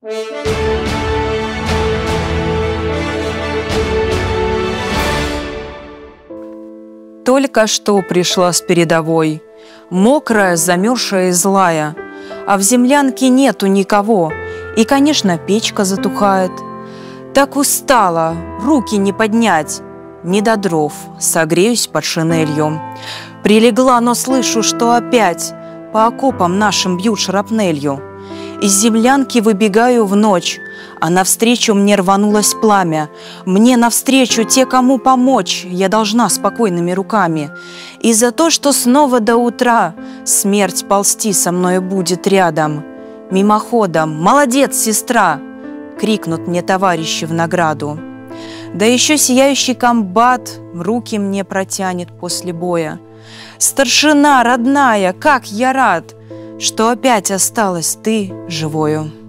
Только что пришла с передовой, мокрая, замерзшая и злая, а в землянке нету никого, и, конечно, печка затухает. Так устала, руки не поднять, не до дров, согреюсь под шинелью. Прилегла, но слышу, что опять по окопам нашим бьют шрапнелью. Из землянки выбегаю в ночь, а навстречу мне рванулось пламя. Мне навстречу те, кому помочь, я должна спокойными руками. И за то, что снова до утра смерть ползти со мною будет рядом. Мимоходом: «Молодец, сестра!» крикнут мне товарищи в награду. Да еще сияющий комбат руки мне протянет после боя. Старшина, родная, как я рад, что опять осталась ты живою.